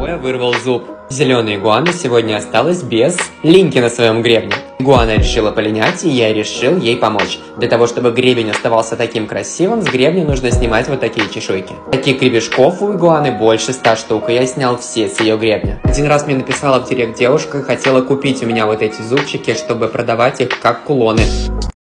я вырвал зуб. Зеленая игуана сегодня осталась без линьки на своем гребне. Игуана решила полинять, и я решил ей помочь. Для того, чтобы гребень оставался таким красивым, с гребня нужно снимать вот такие чешуйки. Таких гребешков у игуаны больше 100 штук, и я снял все с ее гребня. Один раз мне написала в директ девушка, хотела купить у меня вот эти зубчики, чтобы продавать их как кулоны.